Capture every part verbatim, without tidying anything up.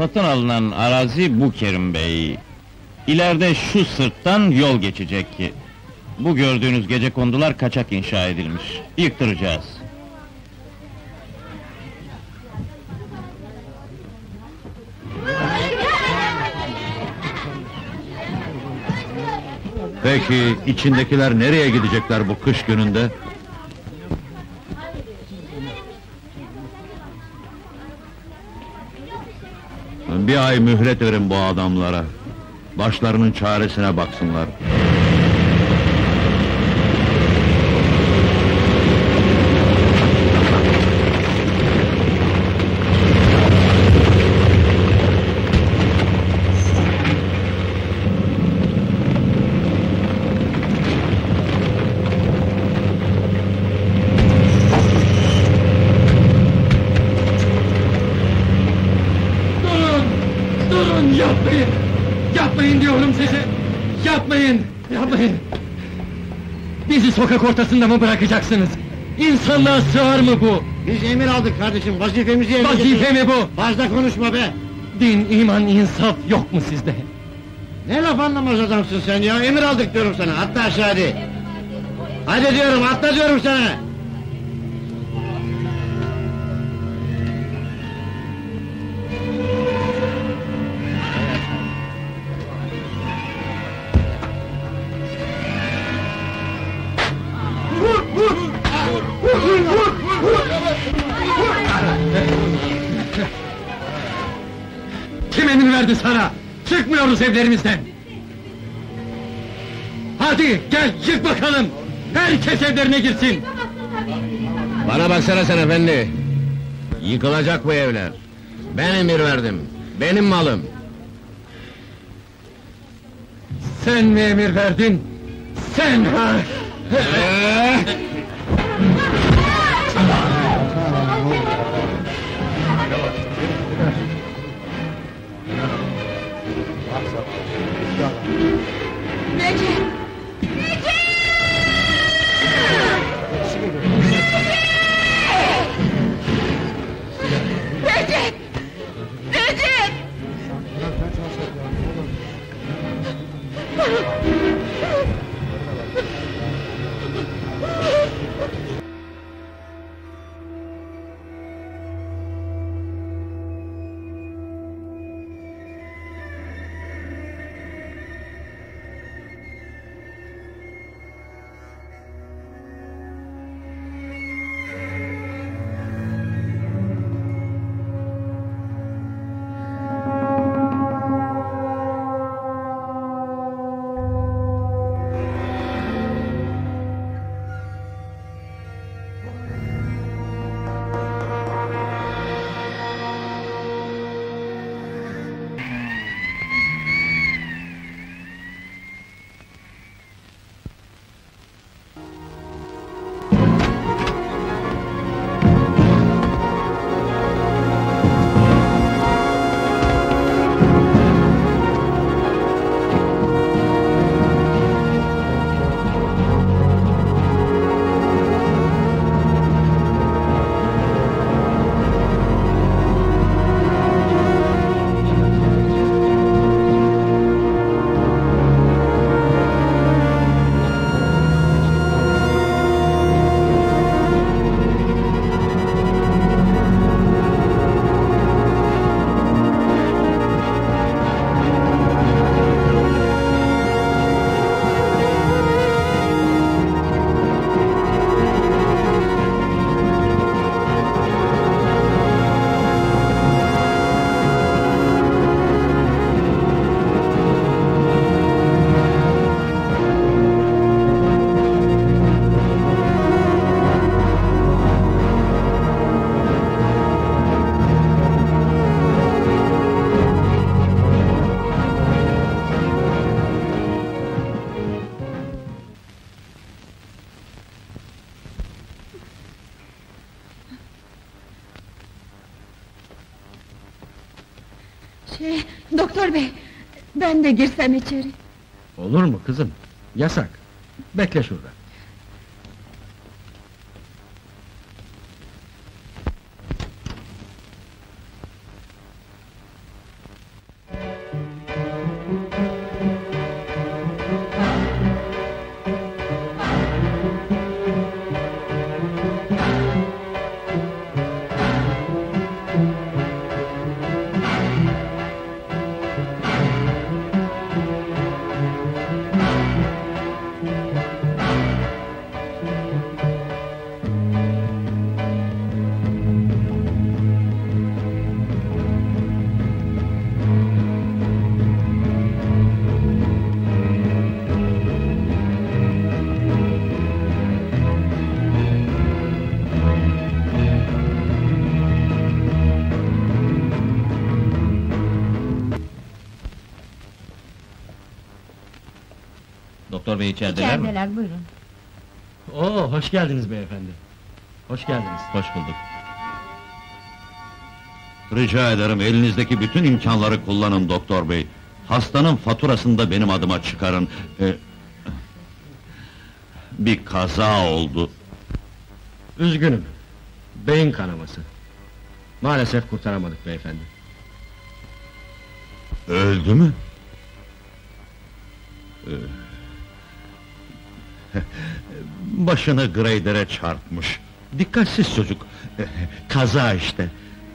satın alınan arazi bu Kerim Bey. İleride şu sırttan yol geçecek ki. Bu gördüğünüz gecekondular kaçak inşa edilmiş. Yıktıracağız. Peki, içindekiler nereye gidecekler bu kış gününde? Bir ay mühlet verin bu adamlara. Başlarının çaresine baksınlar. Yapmayın! Yapmayın diyorum size! Yapmayın! Yapmayın! Bizi sokak ortasında mı bırakacaksınız? İnsanlığa sığar mı bu? Biz emir aldık kardeşim, vazifemizi yerine Vazife mi bu? Fazla konuşma be! Din, iman, insaf yok mu sizde? Ne laf anlamaz adamsın sen ya, emir aldık diyorum sana, atla aşağı hadi! Hadi diyorum, atla diyorum sana! Kim emir verdi sana? Çıkmıyoruz evlerimizden! Hadi gel, yık bakalım! Herkes evlerine girsin! Bana baksana sen efendi! Yıkılacak bu evler! Ben emir verdim, benim malım! Sen mi emir verdin? Sen ha! Necip! Necip! Necip! Şey, doktor bey, ben de girsem içeri. Olur mu kızım? Yasak! Bekle şurada! Doktor bey içerideler mi? İçerideler, buyurun. Oo, hoş geldiniz beyefendi. Hoş geldiniz. Hoş bulduk. Rica ederim, elinizdeki bütün imkanları kullanın doktor bey. Hastanın faturasını da benim adıma çıkarın. Ee, bir kaza oldu. Üzgünüm. Beyin kanaması. Maalesef kurtaramadık beyefendi. Öldü mü? Ee, Başını grader'e çarpmış. Dikkatsiz çocuk. Ee, Kaza işte.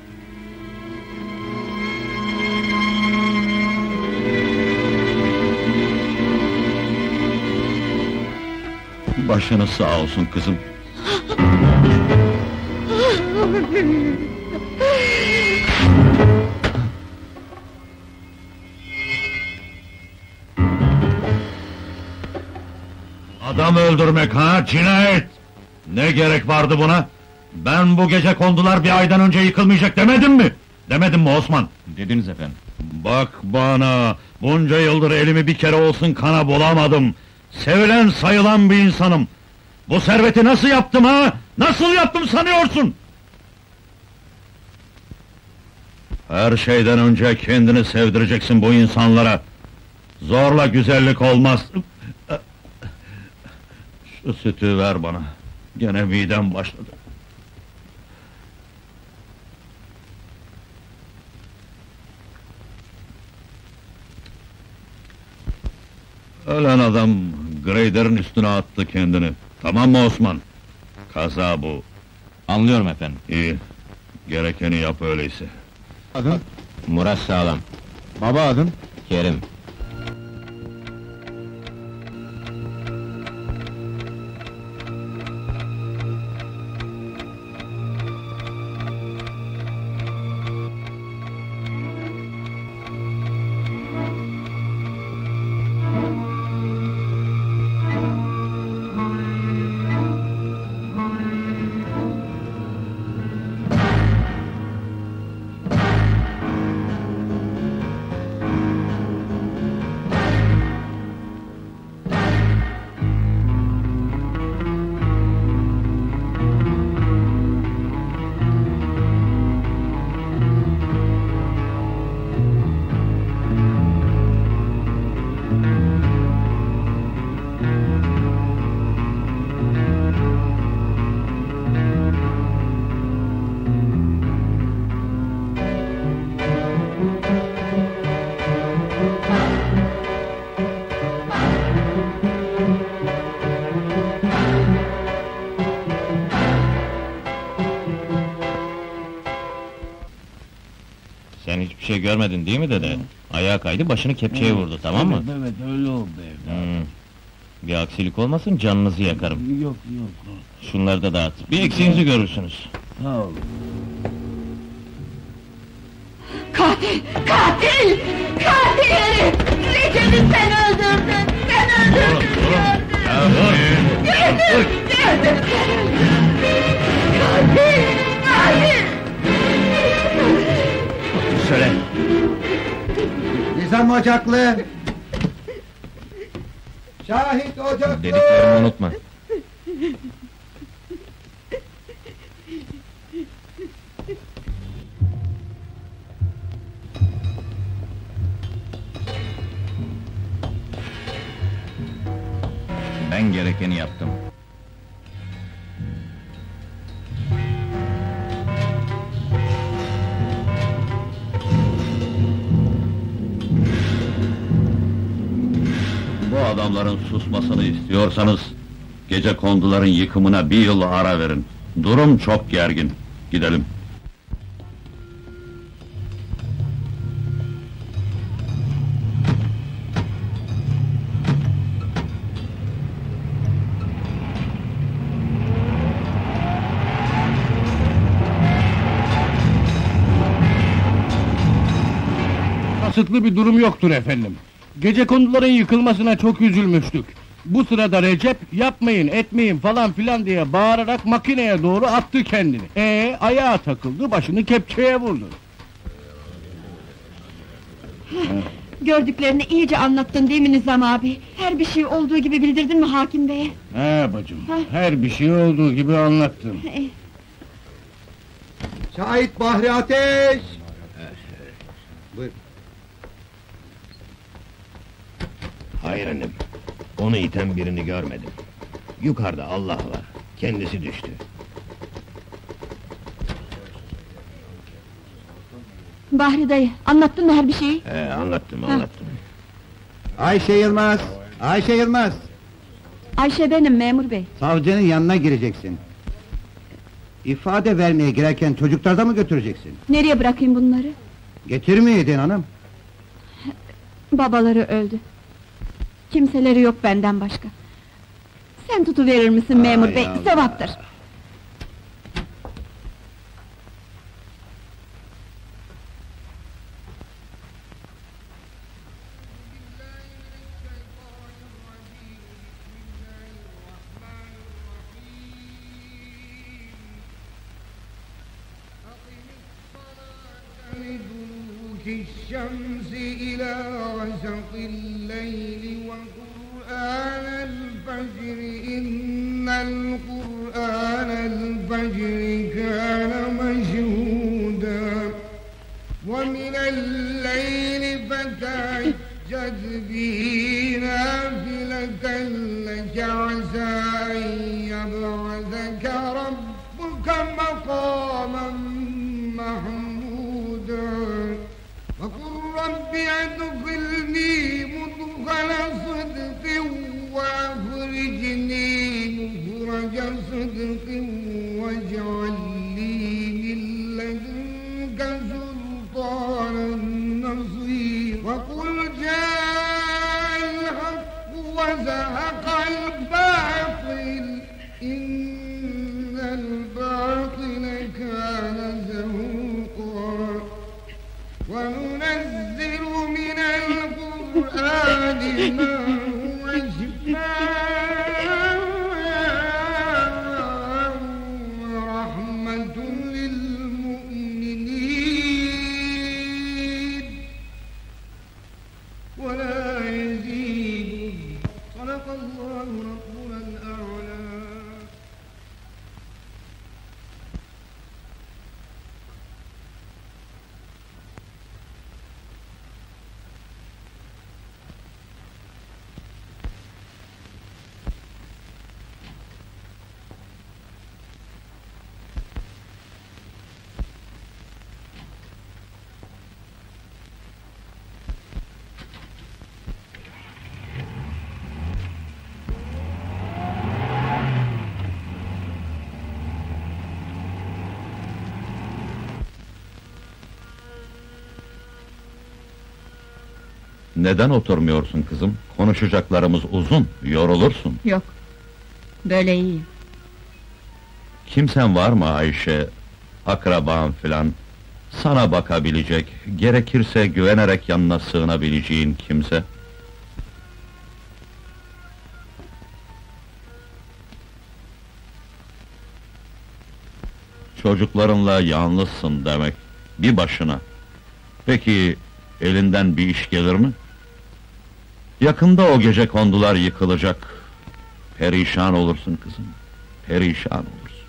Başınız sağ olsun kızım. Adam öldürmek ha, cinayet! Ne gerek vardı buna? Ben bu gece kondular bir aydan önce yıkılmayacak demedim mi? Demedim mi Osman? Dediniz efendim. Bak bana, bunca yıldır elimi bir kere olsun kana bulamadım. Sevilen sayılan bir insanım. Bu serveti nasıl yaptım ha? Nasıl yaptım sanıyorsun? Her şeyden önce kendini sevdireceksin bu insanlara. Zorla güzellik olmaz. Şu sütü ver bana. Gene midem başladı. Ölen adam grader'ın üstüne attı kendini. Tamam mı Osman? Kaza bu. Anlıyorum efendim. İyi. Gerekeni yap öyleyse. Adın? Murat Sağlam. Baba adın? Kerim. Sen hiçbir şey görmedin değil mi dede? Ayağa kaydı, başını kepçeye vurdu, tamam mı? Evet, öyle oldu evladım. Hmm. Bir aksilik olmasın, canınızı yakarım. Yok, yok, Şunları da dağıt. Bir eksiğinizi görürsünüz. sağ ol. Katil! Katil! Katil herif! Recep'i sen öldürdün! Sen öldürdün! Gördüm! Gördüm! Katil! Katil! Söyle. Nizam Ocaklı! Şahit Ocaklı! Dediklerimi unutma. Ben gerekeni yaptım. Bu adamların susmasını istiyorsanız, gece konduların yıkımına bir yıl ara verin. Durum çok gergin. Gidelim. Kasıtlı bir durum yoktur efendim. Gecekonduların yıkılmasına çok üzülmüştük. Bu sırada Recep, yapmayın, etmeyin falan filan diye bağırarak makineye doğru attı kendini. Ee, ayağa takıldı, başını kepçeye vurdu. Gördüklerini iyice anlattın değil mi Nizam abi? Her bir şey olduğu gibi bildirdin mi hakim beye? He bacım, Ha. her bir şey olduğu gibi anlattım. Eh, Şahit Bahri Ateş! Buyur. Hayır hanım, onu iten birini görmedim. Yukarıda Allah var, kendisi düştü. Bahri dayı, anlattın mı her bir şeyi? He, anlattım, anlattım. Ayşe Yılmaz! Ayşe Yılmaz! Ayşe benim memur bey. Savcının yanına gireceksin. İfade vermeye girerken çocuklarda mı götüreceksin? Nereye bırakayım bunları? Getirmeydin hanım. Babaları öldü. Kimseleri yok benden başka. Sen tutuverir misin memur Ay bey? Allah! Sevaptır. الشمس إلى غسق الليل وقرآن الفجر إن القرآن الفجر كان مشهودا ومن الليل فتهجد به نافلة لك عسى أن يبعثك ربك مقاما محمودا وقل رب ادخلني مدخل صدق واخرجني مخرج صدق واجعل لي من لدنك سلطانا نصيرا وقل جاء الحق وزهق الباطل إن الباطل كان زهوقا وننزل من القرآن ما هو شفاء ورحمة للمؤمنين ولا يزيد صدق الله ربنا الأعلى. Neden oturmuyorsun kızım? Konuşacaklarımız uzun, yorulursun. Yok. Böyle iyiyim. Kimsen var mı Ayşe? Akraban filan? Sana bakabilecek, gerekirse güvenerek yanına sığınabileceğin kimse? Çocuklarınla yalnızsın demek, bir başına. Peki, elinden bir iş gelir mi? Yakında o gecekondular yıkılacak. Perişan olursun kızım, perişan olursun.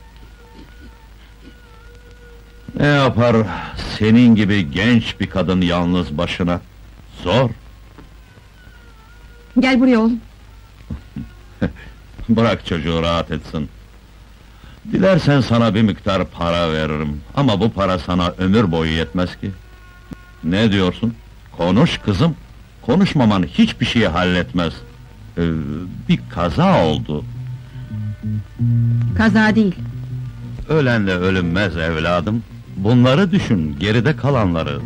Ne yapar senin gibi genç bir kadın yalnız başına? Zor. Gel buraya oğlum. Bırak çocuğu rahat etsin. Dilersen sana bir miktar para veririm. Ama bu para sana ömür boyu yetmez ki. Ne diyorsun? Konuş kızım. Konuşmaman hiçbir şeyi halletmez. Ee, bir kaza oldu. Kaza değil. Ölenle ölünmez evladım. Bunları düşün, geride kalanları.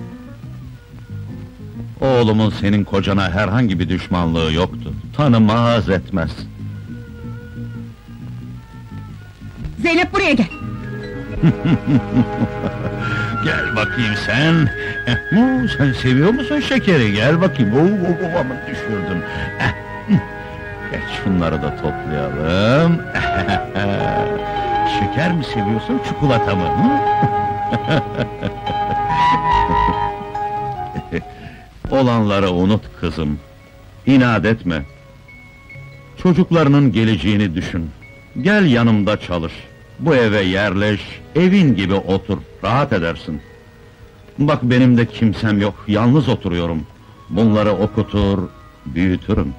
Oğlumun senin kocana herhangi bir düşmanlığı yoktu. Tanımaz etmez. Zeynep buraya gel. Gel bakayım sen. Eh, mu, sen seviyor musun şekeri? Gel bakayım. Oo, oo, oo, aman düşürdüm. Eh, geç şunları da toplayalım. Şeker mi seviyorsun, çikolata mı? Hı? Olanları unut kızım. İnat etme. Çocuklarının geleceğini düşün. Gel yanımda çalış. Bu eve yerleş, evin gibi otur, rahat edersin. Bak benim de kimsem yok, yalnız oturuyorum. Bunları okutur, büyütürüm.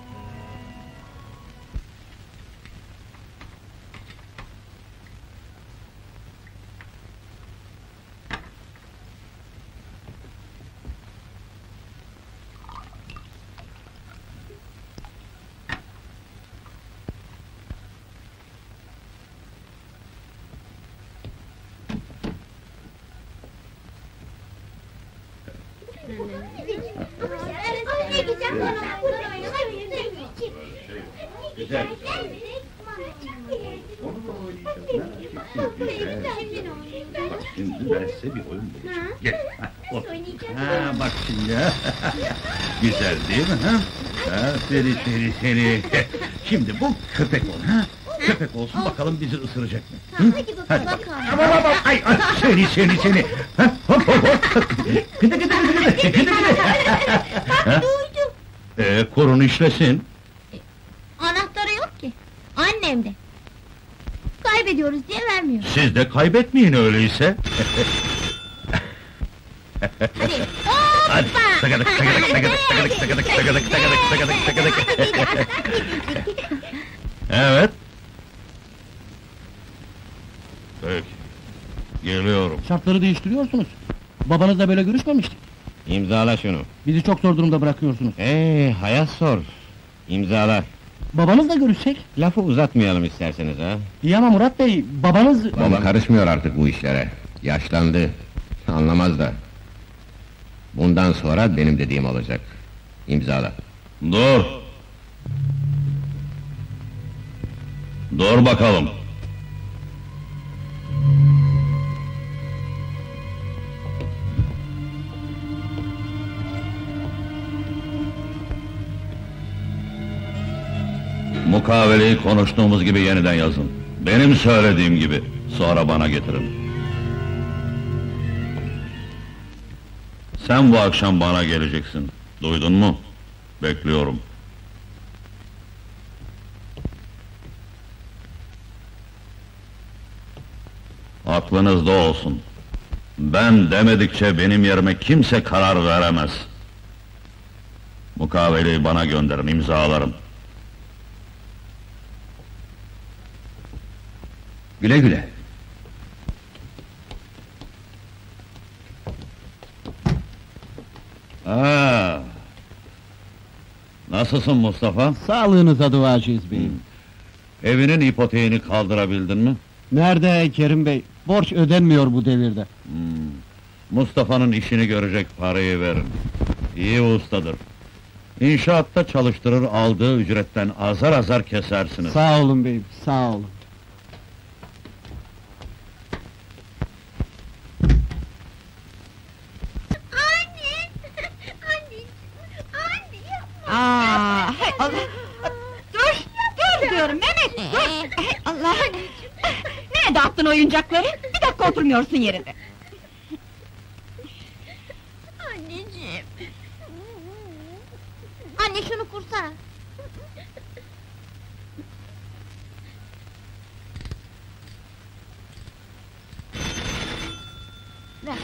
Güzel. Bak şimdi ben size bir oyun bulacağım. Gel. Ha, otur. Ha, bak şimdi. Güzel değil mi? Ha? Ha, seni seni seni. Şimdi bu köpek ol. Ha? Köpek olsun bakalım bizi ısıracak mı? Hı? Hadi bakalım. Ama ama ay, ay seni seni seni. Ha? Hop hop hop. Gıdı gıdı gıdı gıdı. Gıdı gıdı. Ha? Ee, kurun işlesin. Anahtarı yok ki. Annemde. Kaybediyoruz diye vermiyor. Siz de kaybetmeyin öyleyse. Hadi. Hadi. Sagadık sagadık sagadık sagadık sagadık sagadık sagadık sagadık sagadık. Evet. Peki. Geliyorum. Şartları değiştiriyorsunuz. Babanızla böyle görüşmemiştik. İmzala şunu. Bizi çok zor durumda bırakıyorsunuz. Ee, hayat sor. İmzala. Babanızla görüşsek? Lafı uzatmayalım isterseniz ha. İyi ama Murat Bey, babanız... Baba karışmıyor artık bu işlere. Yaşlandı. Anlamaz da. Bundan sonra benim dediğim olacak. İmzala. Dur. Dur bakalım. Mukaveleyi konuştuğumuz gibi yeniden yazın. Benim söylediğim gibi. Sonra bana getirin. Sen bu akşam bana geleceksin. Duydun mu? Bekliyorum. Aklınızda olsun. Ben demedikçe benim yerime kimse karar veremez. Mukaveleyi bana gönderin, imzalarım. Güle güle. Aa, nasılsın Mustafa? Sağlığınıza duacıyız beyim. Evinin ipoteğini kaldırabildin mi? Nerede Kerim Bey? Borç ödenmiyor bu devirde. Hmm. Mustafa'nın işini görecek parayı verin. İyi ustadır. İnşaatta çalıştırır, aldığı ücretten azar azar kesersiniz. Sağ olun beyim, sağ olun. Aa, hay Allah! Dur, dur diyorum Mehmet, dur! Hay Allah! Nereye dağıttın oyuncakları? Bir dakika oturmuyorsun yerinde! Anneciğim. Anne şunu kursana. Ver.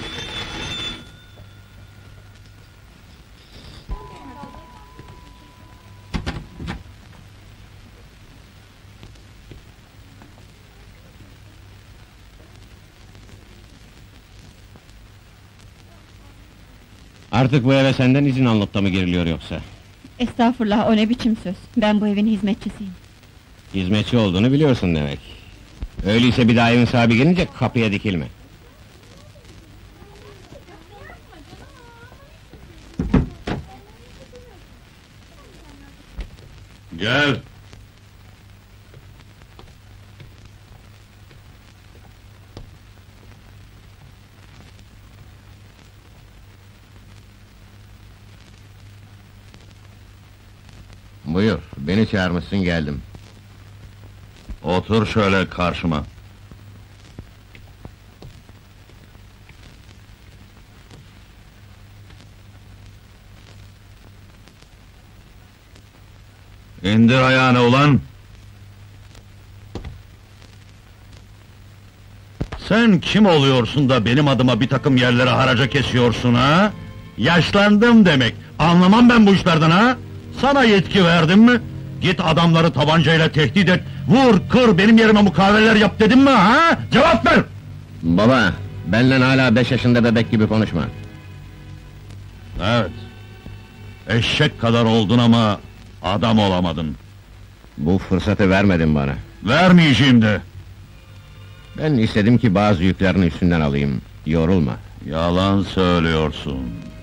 Artık bu eve senden izin alıp da mı giriliyor yoksa? Estağfurullah, o ne biçim söz? Ben bu evin hizmetçisiyim. Hizmetçi olduğunu biliyorsun demek. Öyleyse bir daha evin sahibi gelince kapıya dikilme. Gel. Buyur, beni çağırmışsın geldim. Otur şöyle karşıma. İndir ayağını ulan! Sen kim oluyorsun da benim adıma bir takım yerlere haraca kesiyorsun ha? Yaşlandım demek, anlamam ben bu işlerden ha? Sana yetki verdim mi? Git adamları tabancayla tehdit et, vur, kır, benim yerime mukaveleler yap dedim mi ha? Cevap ver! Baba, benden hala beş yaşında bebek gibi konuşma. Evet, eşek kadar oldun ama adam olamadın. Bu fırsatı vermedin bana. Vermeyeceğim de! Ben istedim ki bazı yüklerini üstünden alayım, yorulma. Yalan söylüyorsun.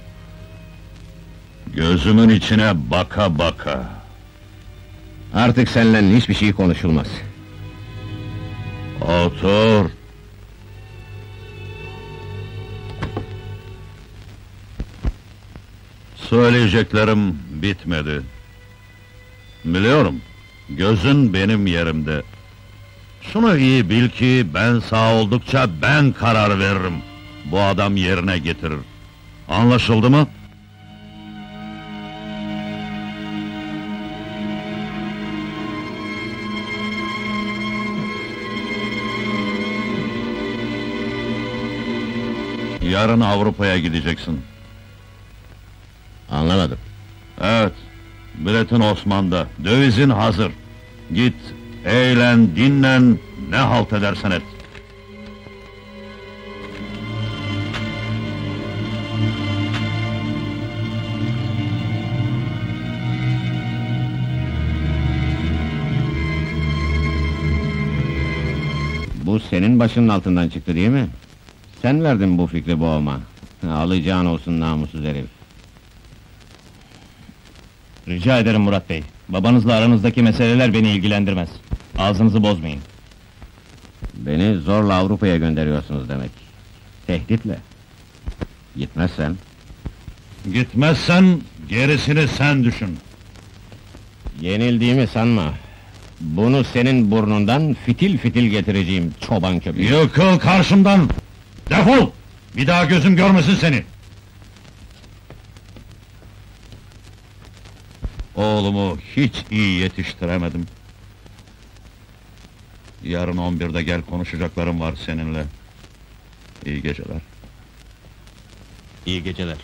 Gözümün içine baka baka. Artık seninle hiçbir şey konuşulmaz. Otur! Söyleyeceklerim bitmedi. Biliyorum, gözün benim yerimde. Şunu iyi bil ki, ben sağ oldukça ben karar veririm. Bu adam yerine getirir. Anlaşıldı mı? Yarın Avrupa'ya gideceksin. Anlamadım. Evet, biletin Osman'da, dövizin hazır. Git, eğlen, dinlen, ne halt edersen et. Bu senin başının altından çıktı değil mi? Sen verdin bu fikri boğma. Alacağın olsun namussuz herif. Rica ederim Murat Bey. Babanızla aranızdaki meseleler beni ilgilendirmez. Ağzınızı bozmayın. Beni zorla Avrupa'ya gönderiyorsunuz demek. Tehditle. Gitmezsen, Gitmezsen, gerisini sen düşün. yenildiğimi sanma. Bunu senin burnundan fitil fitil getireceğim çoban köpeği. Yıkıl karşımdan! Defol! Bir daha gözüm görmesin seni! Oğlumu hiç iyi yetiştiremedim. Yarın on birde gel, konuşacaklarım var seninle. İyi geceler. İyi geceler.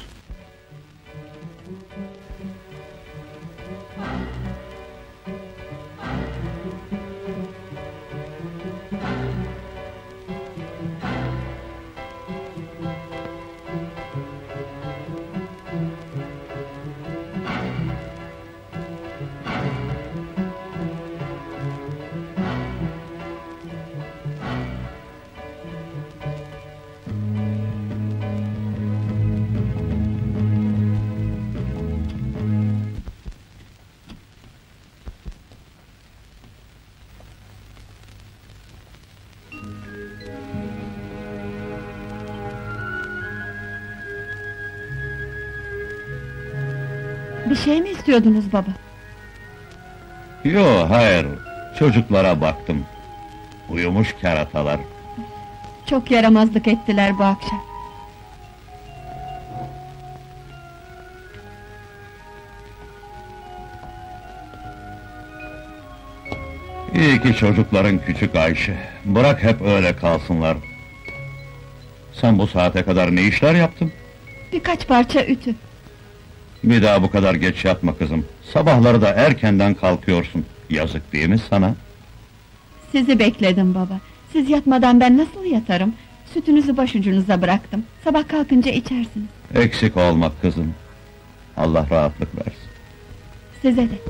Bir şey mi istiyordunuz baba? Yo, hayır, çocuklara baktım. Uyumuş keratalar. Çok yaramazlık ettiler bu akşam. İyi ki çocukların küçük Ayşe. Bırak hep öyle kalsınlar. Sen bu saate kadar ne işler yaptın? Birkaç parça ütü. Bir daha bu kadar geç yatma kızım. Sabahları da erkenden kalkıyorsun. Yazık değil mi sana? Sizi bekledim baba. Siz yatmadan ben nasıl yatarım? Sütünüzü başucunuza bıraktım. Sabah kalkınca içersiniz. Eksik olma kızım. Allah rahatlık versin. Size de.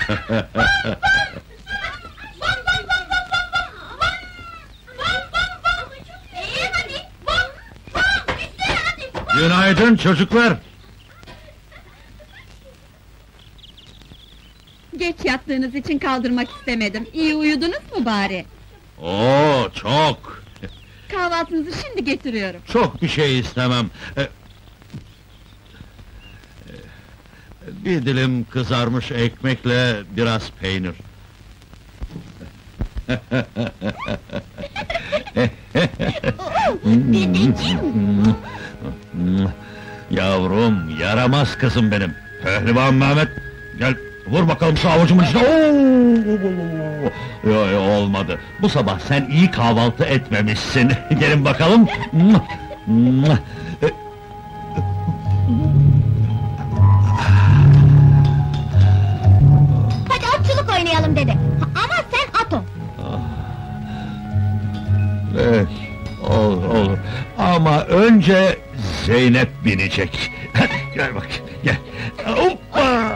Günaydın çocuklar! Geç yattığınız için kaldırmak istemedim. İyi uyudunuz mu bari? Oo, çok! Kahvaltınızı şimdi getiriyorum. Çok bir şey istemem. Ee, Bir dilim kızarmış ekmekle biraz peynir. Dedeciğim! Yavrum, yaramaz kızım benim. Pehlivan Mehmet, gel vur bakalım şu avucumun içine. Oo! Yo, yo, olmadı. Bu sabah sen iyi kahvaltı etmemişsin. Gelin bakalım. Hadi atçılık oynayalım dede. Ama sen at ol. Peki, olur, olur. Ama önce Zeynep binecek. Gel bak, gel. Hoppa!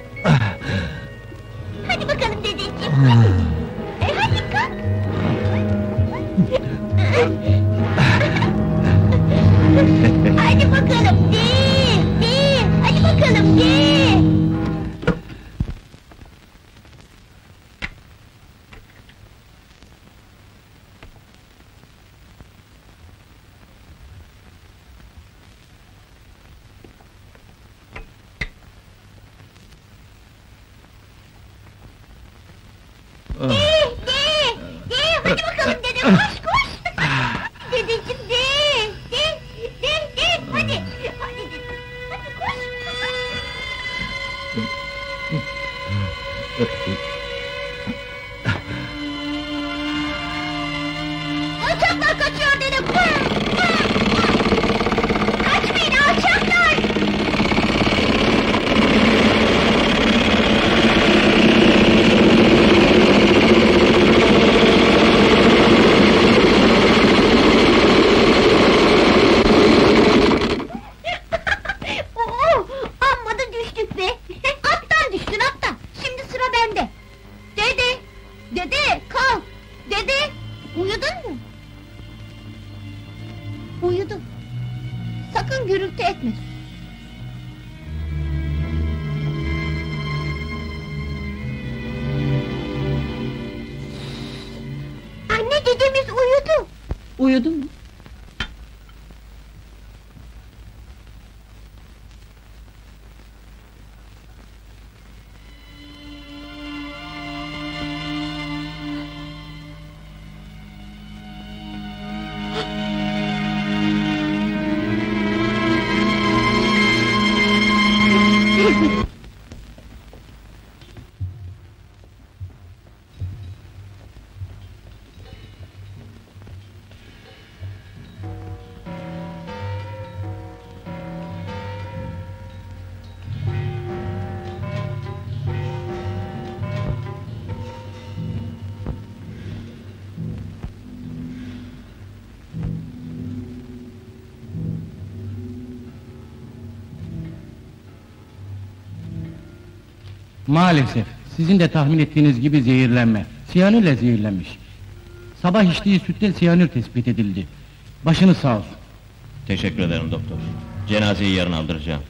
Hadi bakalım dedeciğim, hadi. E hadi kalk. Hadi bakalım, bir, bir. Hadi bakalım, bir. De, de, de, hadi bakalım dede, koş koş! Dedeciğim de, de, de, de, hadi! Hadi dede, hadi koş! Alçaklar kaçıyor dede! Vur, vur, vur! Kaçmayın alçaklar! Oo, amma da düştük be! Attan düştün attan! Şimdi sıra bende! Dede! Dede, kalk! Dede! Uyudun mu? Uyudum. Sakın gürültü etme. Anne, dedemiz uyudu. Uyudun mu? Maalesef, sizin de tahmin ettiğiniz gibi zehirlenme. Siyanürle zehirlenmiş. Sabah içtiği sütte siyanür tespit edildi. Başınız sağ olsun. Teşekkür ederim doktor. Cenazeyi yarın aldıracağım.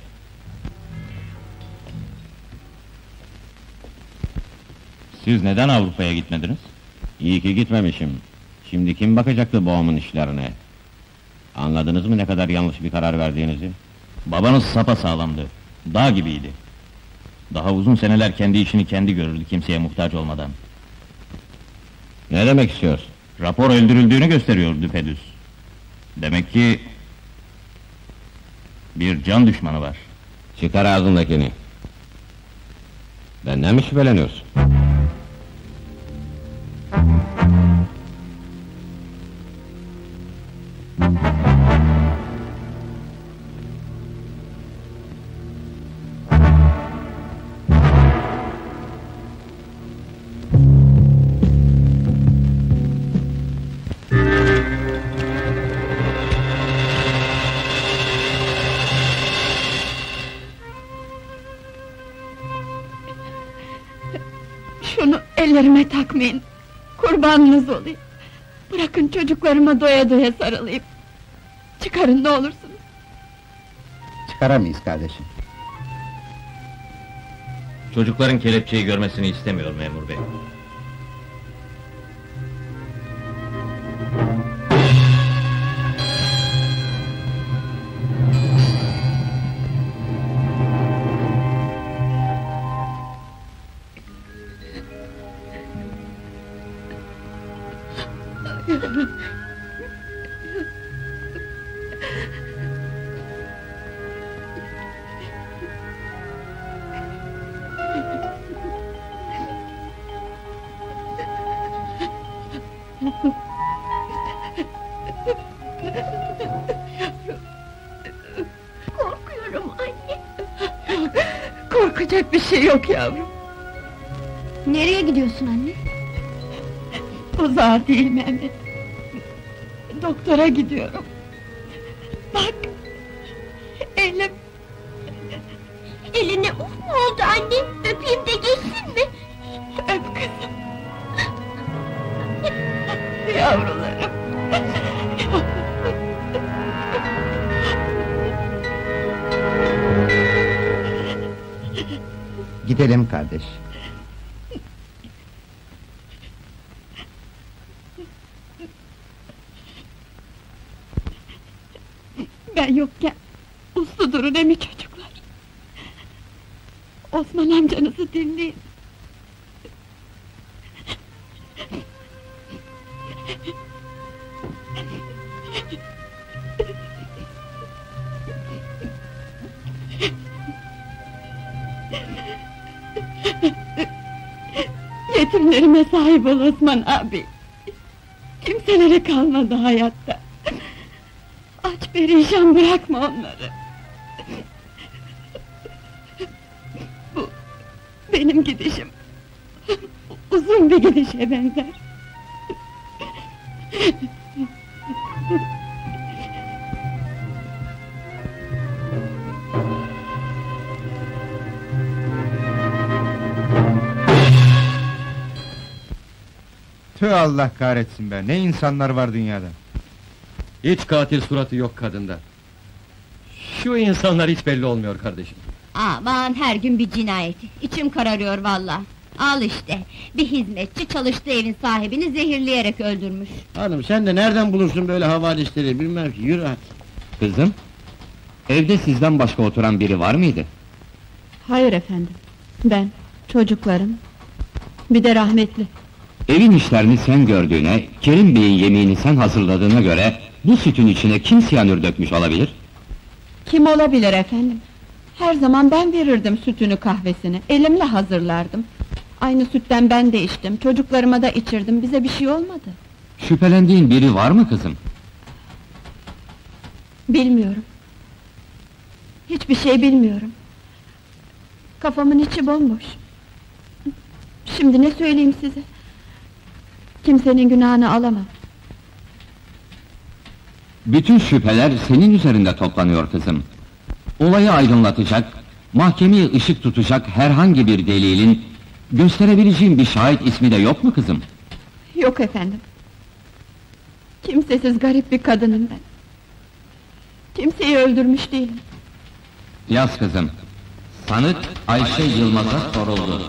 Siz neden Avrupa'ya gitmediniz? İyi ki gitmemişim. Şimdi kim bakacaktı babamın işlerine? Anladınız mı ne kadar yanlış bir karar verdiğinizi? Babanız sapasağlamdı. Dağ gibiydi. Daha uzun seneler kendi işini kendi görürdü, kimseye muhtaç olmadan. Ne demek istiyorsun? Rapor öldürüldüğünü gösteriyor düpedüz. Demek ki... bir can düşmanı var. Çıkar ağzındakini. Benden mi şüpheleniyorsun? Şunu ellerime takmayın, kurbanınız olayım. Bırakın çocuklarıma doya doya sarılayım. Çıkarın ne olursunuz. Çıkaramayız kardeşim. Çocukların kelepçeyi görmesini istemiyor memur bey. Korkuyorum anne. Korkacak bir şey yok yavrum. Nereye gidiyorsun anne? Uzağa değil Mehmet. Doktora gidiyorum. Bak! Elim... Eline uf mu oldu anne? Öpeyim de geçsin mi? Öp kızım! Yavrularım! Gidelim kardeş. Ben yokken uslu durun emi çocuklar. Osman amcanızı dinleyin. Yetimlerime sahip ol Osman abi. Kimselere kalmadı hayatta. Aç perişan bırakma onları. Bu benim gidişim. Uzun bir gidişe benzer. Tüh, Allah kahretsin be, ne insanlar var dünyada! Hiç katil suratı yok kadında. Şu insanlar hiç belli olmuyor kardeşim. Aman her gün bir cinayeti. İçim kararıyor vallahi. Al işte, bir hizmetçi çalıştığı evin sahibini zehirleyerek öldürmüş. Hanım sen de nereden bulursun böyle havadisleri bilmem ki, yürü hadi. Kızım, evde sizden başka oturan biri var mıydı? Hayır efendim. Ben, çocuklarım, bir de rahmetli. Evin işlerini sen gördüğüne, Kerim Bey'in yemeğini sen hazırladığına göre... ...bu sütün içine kim siyanür dökmüş olabilir? Kim olabilir efendim? Her zaman ben verirdim sütünü kahvesini, elimle hazırlardım. Aynı sütten ben de içtim, çocuklarıma da içirdim, bize bir şey olmadı. Şüphelendiğin biri var mı kızım? Bilmiyorum. Hiçbir şey bilmiyorum. Kafamın içi bomboş. Şimdi ne söyleyeyim size? Kimsenin günahını alamam. Bütün şüpheler senin üzerinde toplanıyor kızım. Olayı aydınlatacak, mahkemeye ışık tutacak herhangi bir delilin... ...gösterebileceğin bir şahit ismi de yok mu kızım? Yok efendim. Kimsesiz garip bir kadınım ben. Kimseyi öldürmüş değilim. Yaz kızım. Sanık Ayşe Yılmaz'a soruldu.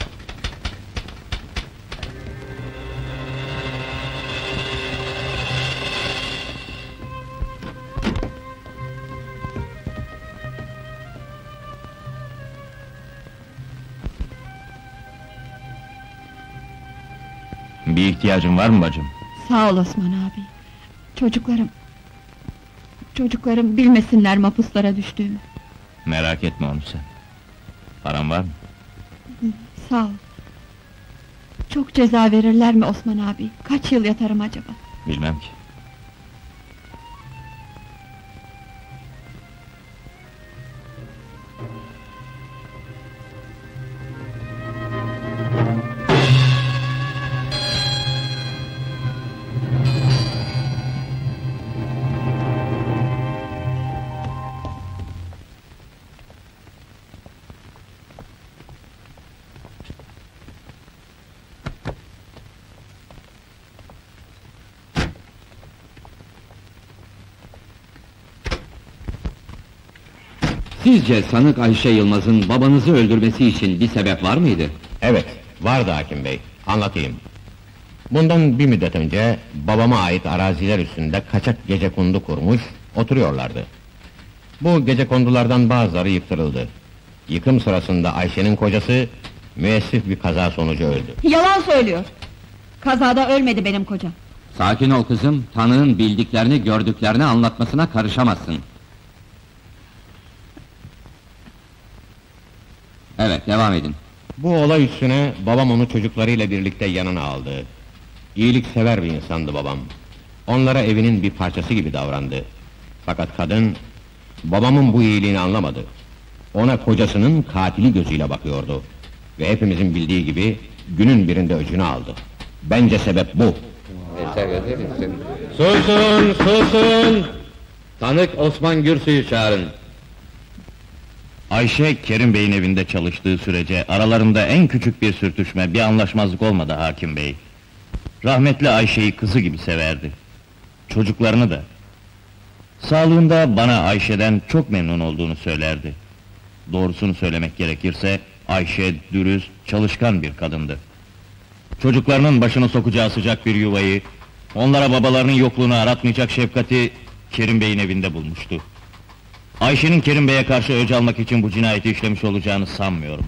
Bir ihtiyacın var mı bacım? Sağ ol Osman abi. Çocuklarım... Çocuklarım bilmesinler mapuslara düştüğümü. Merak etme onu sen. Paran var mı? Sağ ol. Çok ceza verirler mi Osman abi? Kaç yıl yatarım acaba? Bilmem ki. Sizce sanık Ayşe Yılmaz'ın babanızı öldürmesi için bir sebep var mıydı? Evet, vardı hakim bey. Anlatayım. Bundan bir müddet önce babama ait araziler üstünde kaçak gecekondu kurmuş, oturuyorlardı. Bu gecekondulardan bazıları yıktırıldı. Yıkım sırasında Ayşe'nin kocası müessif bir kaza sonucu öldü. Yalan söylüyor! Kazada ölmedi benim kocam. Sakin ol kızım, tanığın bildiklerini, gördüklerini anlatmasına karışamazsın. Evet, devam edin. Bu olay üstüne babam onu çocuklarıyla birlikte yanına aldı. İyiliksever bir insandı babam. Onlara evinin bir parçası gibi davrandı. Fakat kadın, babamın bu iyiliğini anlamadı. Ona kocasının katili gözüyle bakıyordu. Ve hepimizin bildiği gibi, günün birinde öcünü aldı. Bence sebep bu. Susun, susun! Tanık Osman Gürsü'yü çağırın. Ayşe, Kerim Bey'in evinde çalıştığı sürece aralarında en küçük bir sürtüşme, bir anlaşmazlık olmadı hakim bey. Rahmetli Ayşe'yi kızı gibi severdi. Çocuklarını da. Sağlığında bana Ayşe'den çok memnun olduğunu söylerdi. Doğrusunu söylemek gerekirse, Ayşe dürüst, çalışkan bir kadındı. Çocuklarının başını sokacağı sıcak bir yuvayı, onlara babalarının yokluğunu aratmayacak şefkati Kerim Bey'in evinde bulmuştu. Ayşe'nin Kerim Bey'e karşı öc almak için bu cinayeti işlemiş olacağını sanmıyorum.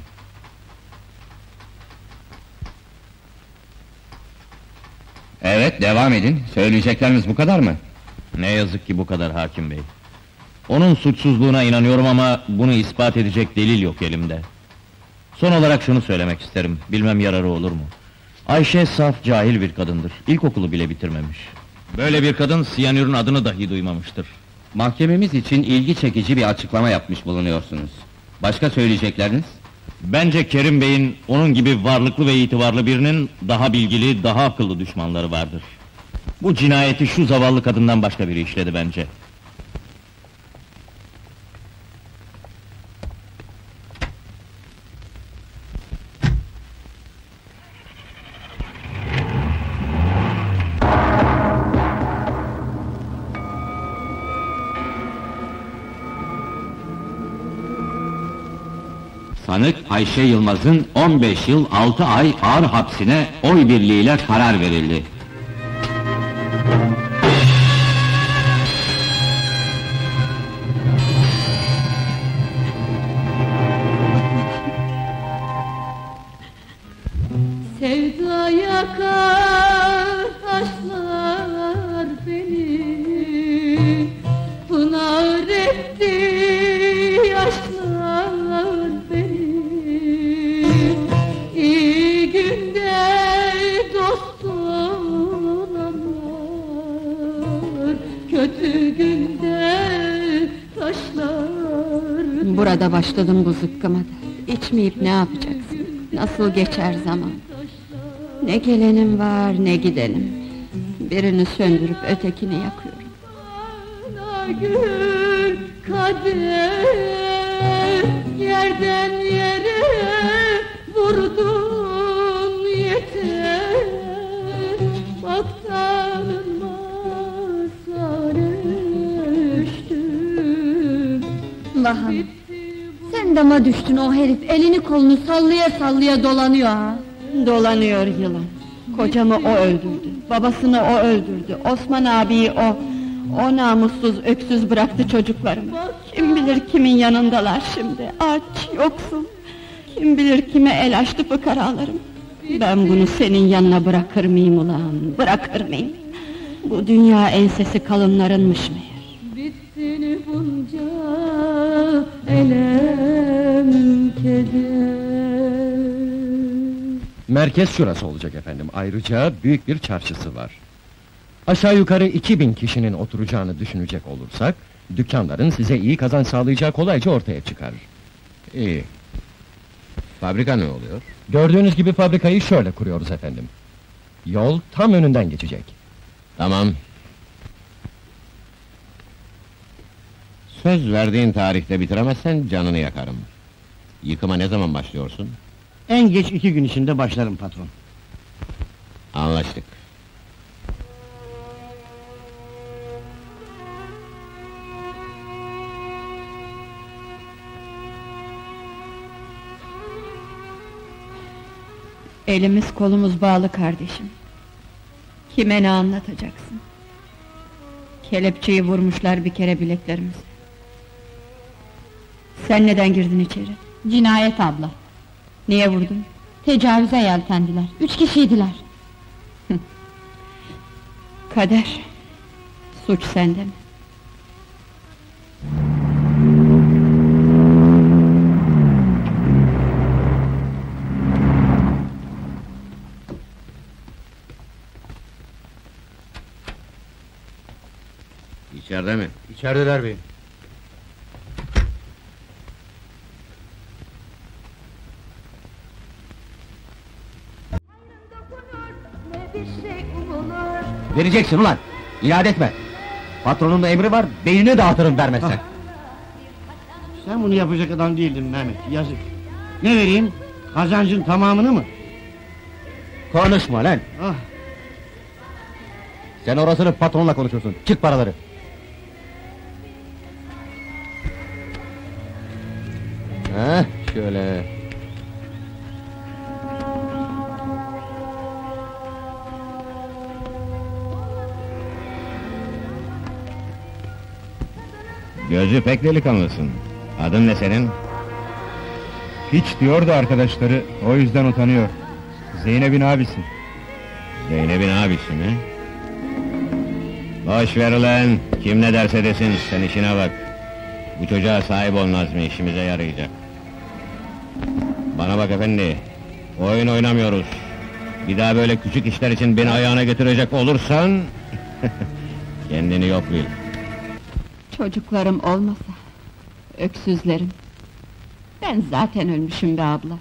Evet, devam edin. Söyleyecekleriniz bu kadar mı? Ne yazık ki bu kadar hakim bey. Onun suçsuzluğuna inanıyorum ama bunu ispat edecek delil yok elimde. Son olarak şunu söylemek isterim, bilmem yararı olur mu? Ayşe saf, cahil bir kadındır, ilkokulu bile bitirmemiş. Böyle bir kadın siyanürün adını dahi duymamıştır. Mahkememiz için ilgi çekici bir açıklama yapmış bulunuyorsunuz. Başka söyleyecekleriniz? Bence Kerim Bey'in, onun gibi varlıklı ve itibarlı birinin daha bilgili, daha akıllı düşmanları vardır. Bu cinayeti şu zavallı kadından başka biri işledi bence. Sanık Ayşe Yılmaz'ın on beş yıl altı ay ağır hapsine oy birliğiyle karar verildi. Sevda yakar taşlar beni, pınar etti yaşlar beni. İyi günde dost olanlar, kötü günde taşlar. Burada başladım bu zıkkıma da. İçmeyip ne yapacaksın? Nasıl geçer zaman? Ne gelenim var, ne gidenim. Birini söndürüp ötekini yakıyorum. Bana gül kader, yerden yere vurdun yeter. Baktanın sarıştım. Vahan, sen dama düştün, o herif elini kolunu sallaya sallaya dolanıyor ha. Dolanıyor yılan. Kocamı o öldürdü, babasını o öldürdü, Osman abiyi o, o namussuz öksüz bıraktı çocuklarımı. Kim bilir kimin yanındalar şimdi, aç, yoksul. Kim bilir kime el açtı fıkaralarım. Ben bunu senin yanına bırakır mıyım ulan, bırakır mıyım? Bu dünya ensesi kalınlarınmış meğer. Bitsin bunca elem keder. Merkez şurası olacak efendim. Ayrıca büyük bir çarşısı var. Aşağı yukarı iki bin kişinin oturacağını düşünecek olursak, dükkanların size iyi kazanç sağlayacağı kolayca ortaya çıkar. İyi. Fabrika ne oluyor? Gördüğünüz gibi fabrikayı şöyle kuruyoruz efendim. Yol tam önünden geçecek. Tamam. Söz verdiğin tarihte bitiremezsen canını yakarım. Yıkıma ne zaman başlıyorsun? En geç iki gün içinde başlarım patron. Anlaştık. Elimiz kolumuz bağlı kardeşim. Kime ne anlatacaksın? Kelepçeyi vurmuşlar bir kere bileklerimize. Sen neden girdin içeri? Cinayet abla. Niye vurdun? Tecavüze yeltendiler. Üç kişiydiler. Kader. Suç sende mi? İçeride mi? İçerideler beyim. Vereceksin ulan! İade etme! Patronun da emri var, beynini dağıtırım vermezsen! Sen bunu yapacak adam değildin Mehmet, yazık. Ne vereyim? Kazancın tamamını mı? Konuşma lan! Ah. Sen orasını patronla konuşursun, çık paraları! Heh, şöyle... Gözü pek delikanlısın. Adın ne senin? Hiç diyordu arkadaşları, o yüzden utanıyor. Zeynep'in abisi. Zeynep'in abisi mi? Boş ver ulan! Kim ne derse desin, sen işine bak! Bu çocuğa sahip ol Nazmi, işimize yarayacak. Bana bak efendi, oyun oynamıyoruz. Bir daha böyle küçük işler için beni ayağına götürecek olursan... kendini yok bil. Çocuklarım olmasa... öksüzlerim... Ben zaten ölmüşüm be abla.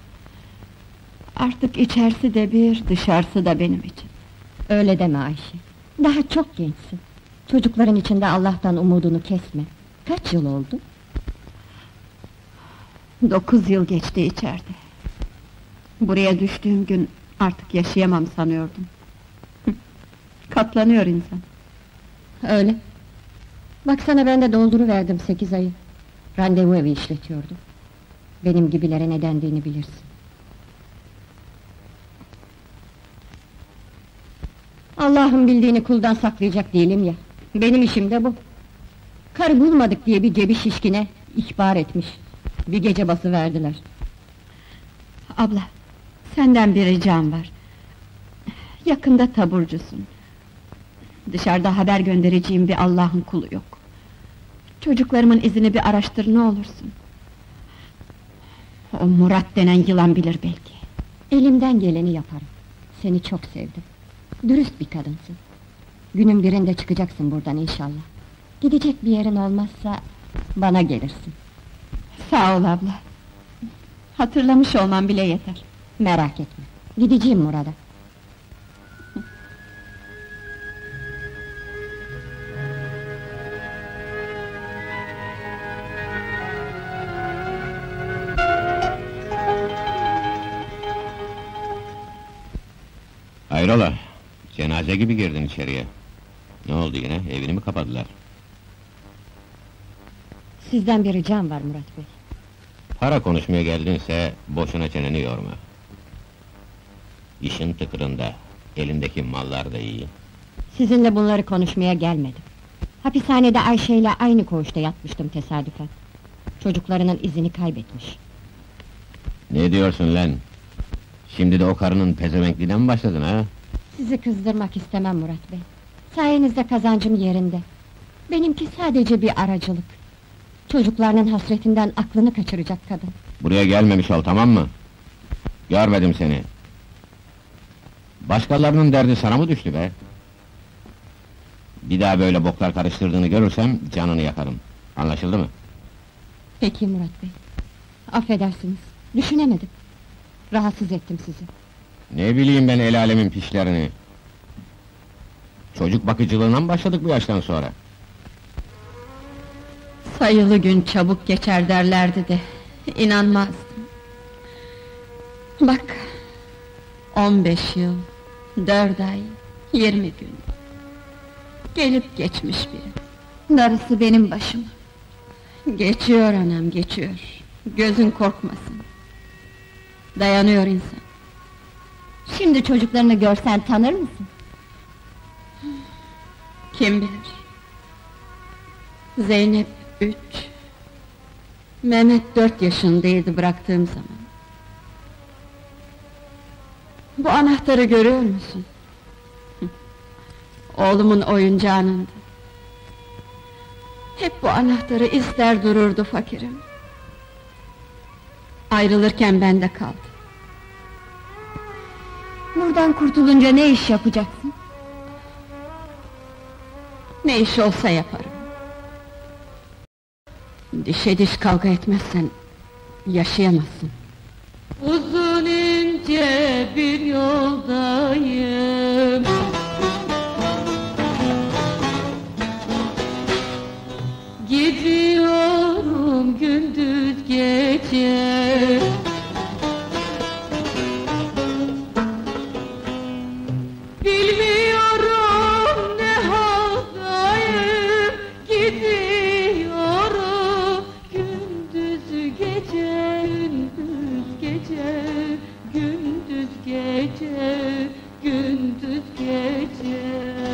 Artık içerisi de bir, dışarısı da benim için. Öyle deme Ayşe. Daha çok gençsin. Çocukların içinde Allah'tan umudunu kesme. Kaç yıl oldu? Dokuz yıl geçti içeride. Buraya düştüğüm gün artık yaşayamam sanıyordum. Katlanıyor insan. Öyle. Baksana ben de dolduruverdim sekiz ayı. Randevu evi işletiyordum. Benim gibilere ne dendiğini bilirsin. Allah'ın bildiğini kuldan saklayacak değilim ya. Benim işim de bu. Karı bulmadık diye bir cebi şişkine ihbar etmiş. Bir gece bası verdiler. Abla, senden bir ricam var. Yakında taburcusun. Dışarıda haber göndereceğim bir Allah'ın kulu yok. Çocuklarımın izini bir araştır ne olursun. O Murat denen yılan bilir belki. Elimden geleni yaparım. Seni çok sevdim. Dürüst bir kadınsın. Günün birinde çıkacaksın buradan inşallah. Gidecek bir yerin olmazsa bana gelirsin. Sağ ol abla. Hatırlamış olman bile yeter. Merak etme. Gideceğim Murat'a. Hayrola? Cenaze gibi girdin içeriye. Ne oldu yine? Evini mi kapadılar? Sizden bir ricam var Murat Bey. Para konuşmaya geldinse boşuna çeneni yorma. İşin tıkırında, elindeki mallar da iyi. Sizinle bunları konuşmaya gelmedim. Hapishanede Ayşe ile aynı koğuşta yatmıştım tesadüfen. Çocuklarının izini kaybetmiş. Ne diyorsun lan? Şimdi de o karının pezevenkliğine mi başladın ha? Sizi kızdırmak istemem Murat Bey. Sayenizde kazancım yerinde. Benimki sadece bir aracılık. Çocuklarının hasretinden aklını kaçıracak kadın. Buraya gelmemiş ol, tamam mı? Görmedim seni. Başkalarının derdi sana mı düştü be? Bir daha böyle boklar karıştırdığını görürsem canını yakarım. Anlaşıldı mı? Peki Murat Bey. Affedersiniz, düşünemedim. Rahatsız ettim sizi. Ne bileyim ben el alemin pişlerini. Çocuk bakıcılığına mı başladık bu yaştan sonra? Sayılı gün çabuk geçer derlerdi de... inanmazdım. Bak... On beş yıl... Dört ay... Yirmi gün... Gelip geçmiş biri. Darısı benim başıma. Geçiyor anam, geçiyor. Gözün korkmasın. Dayanıyor insan. Şimdi çocuklarını görsen tanır mısın? Kim bilir? Zeynep üç, Mehmet dört yaşındaydı bıraktığım zaman. Bu anahtarı görüyor musun? Oğlumun oyuncağınındı. Hep bu anahtarı ister dururdu fakirim. Ayrılırken bende kaldı. Buradan kurtulunca ne iş yapacaksın? Ne iş olsa yaparım. Dişe diş kavga etmezsen yaşayamazsın. Uzun ince bir yoldayım. Gidiyorum gündüz gece. Bilmiyorum ne haldayım. Gidiyorum gündüz gece, gündüz gece, gündüz gece, gündüz gece.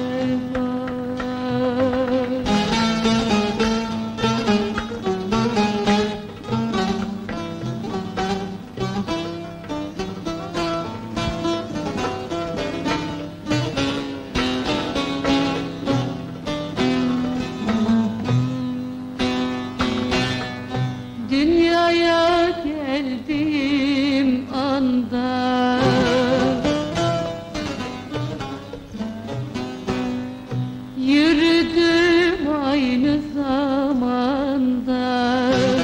Dünyaya geldiğim anda yürüdüm aynı zamanda.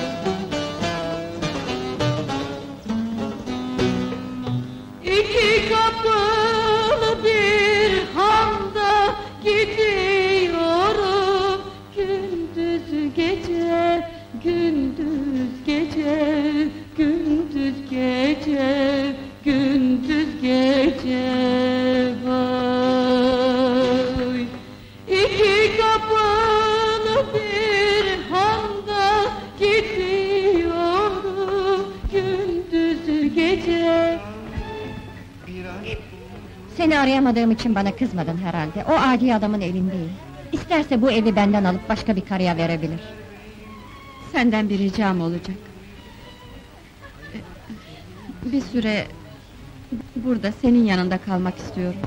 İki kapılı bir handa gidiyorum gündüz gece, gündüz gece, gündüz gece, gündüz gece. Vay! İki kapılı bir handa gidiyorum gündüz gece. Seni arayamadığım için bana kızmadın herhalde. O adi adamın elindeyim. İsterse bu evi benden alıp başka bir karıya verebilir. Senden bir ricam olacak. Bir süre burada senin yanında kalmak istiyorum.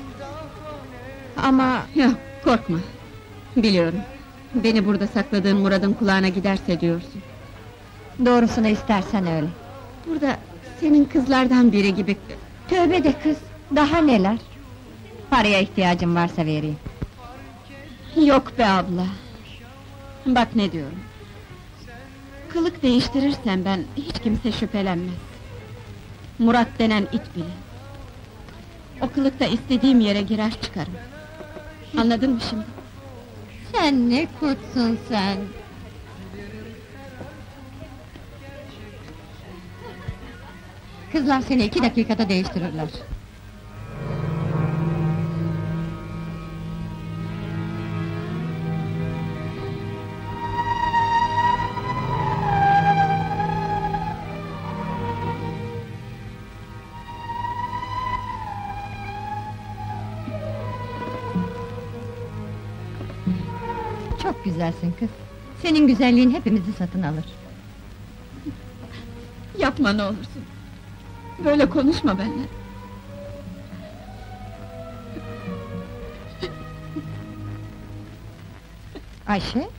Ama yok, korkma. Biliyorum. Beni burada sakladığın Murad'ın kulağına giderse diyorsun. doğrusunu istersen öyle. Burada senin kızlardan biri gibi. Tövbe de kız, daha neler? Paraya ihtiyacım varsa vereyim. Yok be abla. Bak ne diyorum. Kılık değiştirirsen ben hiç kimse şüphelenmez. Murat denen it bile. O kılıkta istediğim yere girer çıkarım. Anladın mı şimdi? Sen ne kurtsun sen! Kızlar seni iki dakikada değiştirirler. Çok güzelsin kız. Senin güzelliğin hepimizi satın alır. Yapma ne olursun. Böyle konuşma benimle. Ayşe?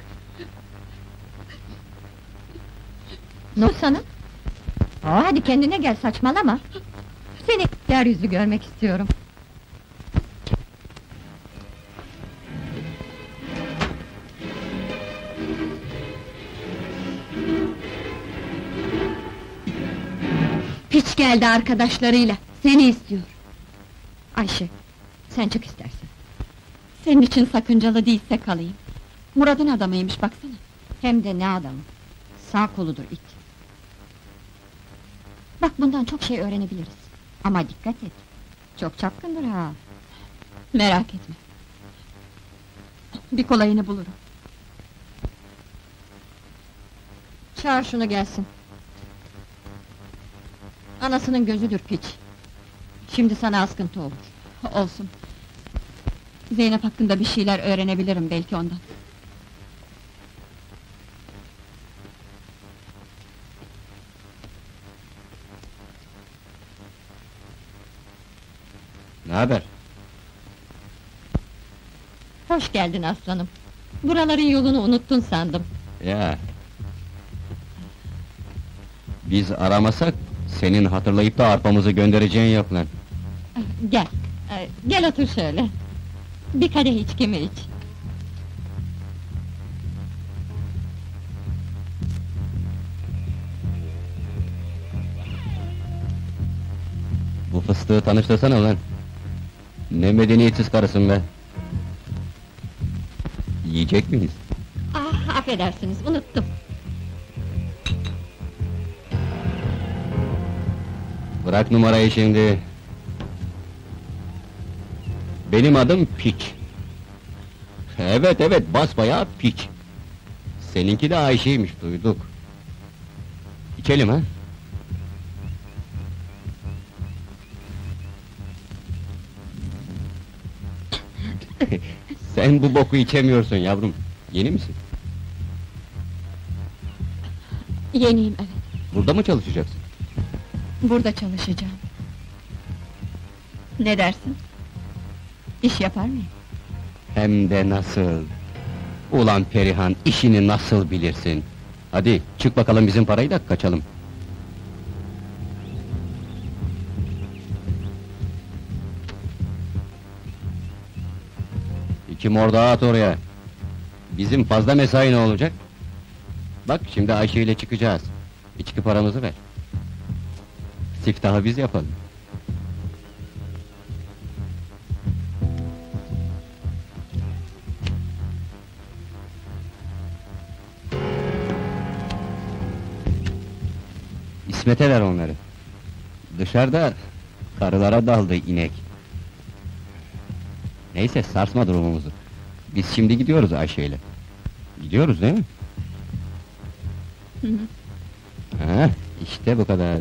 Ne oldu sana? Aa, hadi kendine gel, saçmalama! Seni yeryüzü görmek istiyorum. Piç geldi arkadaşlarıyla, seni istiyor. Ayşe, sen çık istersen. Senin için sakıncalı değilse kalayım. Murat'ın adamıymış baksana. Hem de ne adamı! Sağ koludur it. Bak bundan çok şey öğrenebiliriz. Ama dikkat et! Çok çapkındır ha! Merak etme. Bir kolayını bulurum. Çağır şunu gelsin. Anasının gözüdür piç. Şimdi sana askıntı olur. Olsun. Zeynep hakkında bir şeyler öğrenebilirim belki ondan. Ne haber? Hoş geldin aslanım. Buraların yolunu unuttun sandım. Ya. Biz aramasak, senin hatırlayıp da arpamızı göndereceğin yok lan. Gel, e, gel otur şöyle. Bir kadeh içkimi iç. Bu fıstığı tanıştırsana lan. Ne medeniyetsiz karısın be. Yiyecek miyiz? Ah, affedersiniz, unuttum. Bırak numarayı şimdi. Benim adım Piç. Evet evet, basbayağı Piç. Seninki de Ayşe'ymiş, duyduk. İçelim ha? Sen bu boku içemiyorsun yavrum. Yeni misin? Yeniyim, evet. Burada mı çalışacaksın? Burada çalışacağım. Ne dersin? İş yapar mıyım? Hem de nasıl? Ulan Perihan, işini nasıl bilirsin? Hadi, çık bakalım bizim parayı da kaçalım. İki mor daha at oraya. Bizim fazla mesai ne olacak? Bak, şimdi Ayşe ile çıkacağız. İçki paramızı ver. Siftahı biz yapalım. İsmet'e ver onları. Dışarıda karılara daldı inek. Neyse, sarsma durumumuzu. Biz şimdi gidiyoruz Ayşe ile. Gidiyoruz değil mi? Hı hı. Ha, işte bu kadar.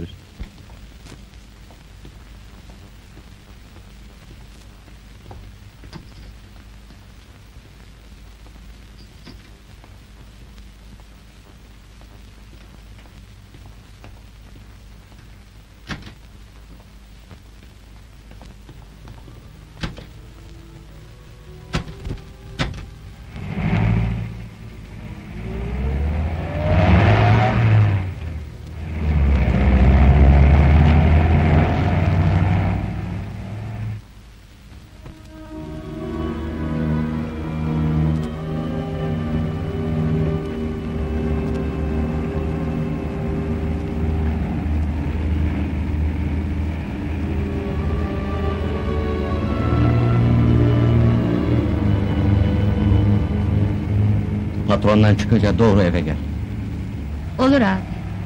Patrondan çıkınca doğru eve gel. Olur abi.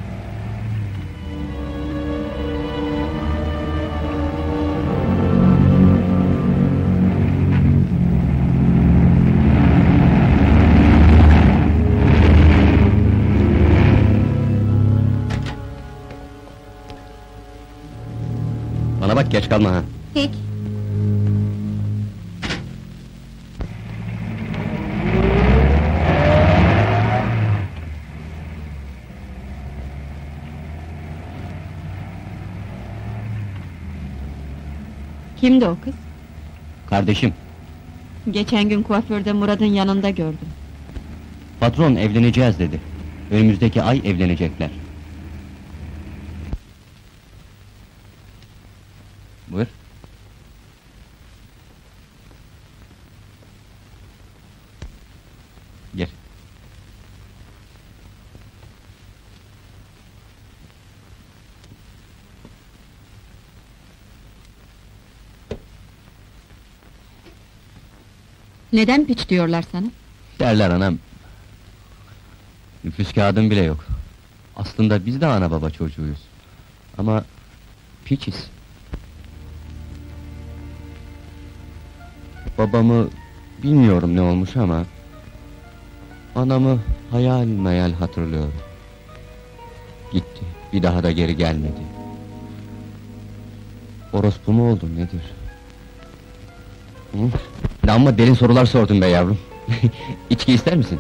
Bana bak, geç kalma ha. Peki. Kimdi o kız? Kardeşim, Geçen gün kuaförde Murat'ın yanında gördüm. patron evleneceğiz dedi. Önümüzdeki ay evlenecekler. Buyur. Gel. Neden piç diyorlar sana? Derler anam. Nüfus kağıdın bile yok. Aslında biz de ana baba çocuğuyuz. Ama piçiz. Babamı bilmiyorum ne olmuş ama anamı hayal meyal hatırlıyorum. Gitti, bir daha da geri gelmedi. Orospu mu oldun nedir? Hı? Amma derin sorular sordun be yavrum. İçki ister misin?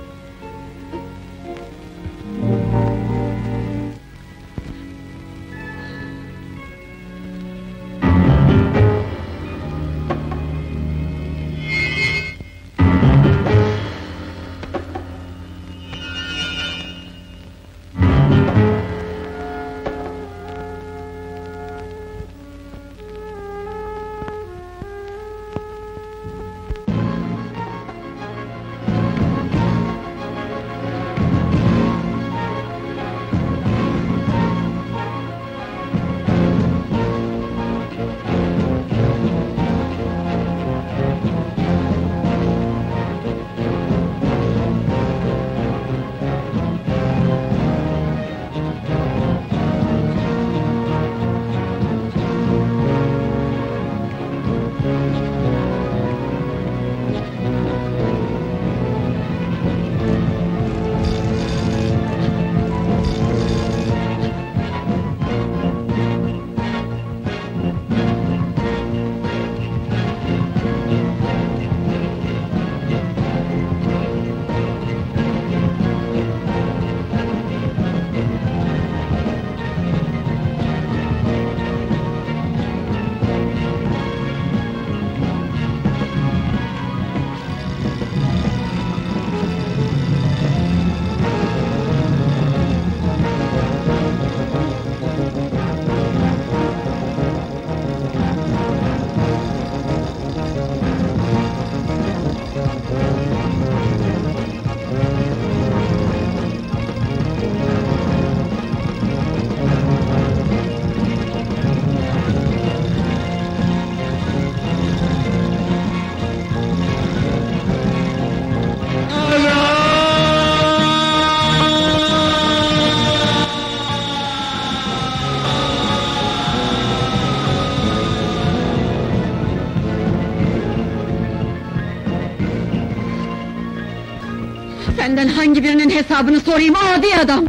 Senden hangi birinin hesabını sorayım adi adam!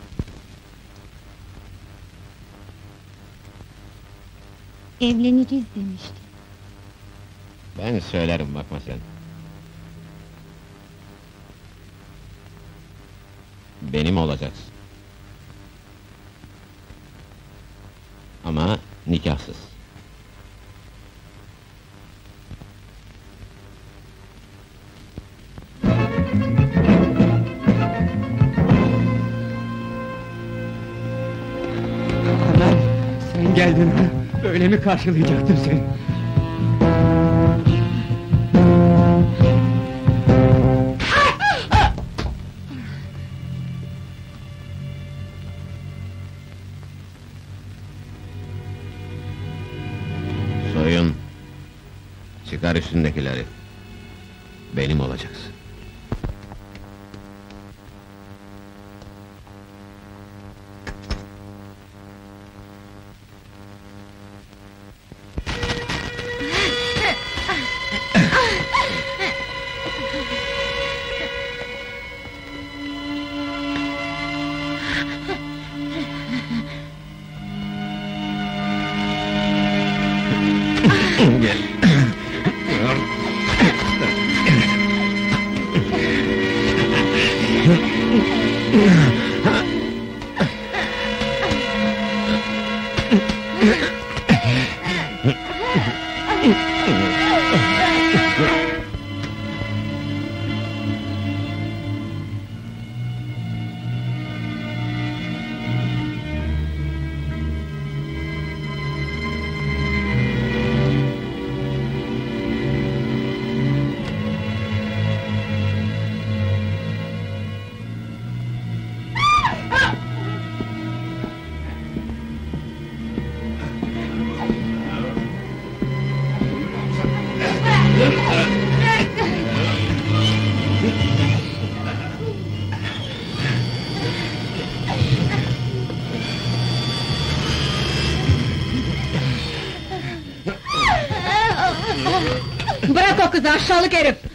Evleneceğiz demişti. Ben söylerim, bakma sen. Benim olacaksın. Ama nikahsız. Sen geldin ha? Böyle mi karşılayacaktım seni? Soyun. Çıkar üstündekileri. Benim olacaksın. Gel. Bırak o kızı aşağılık herif!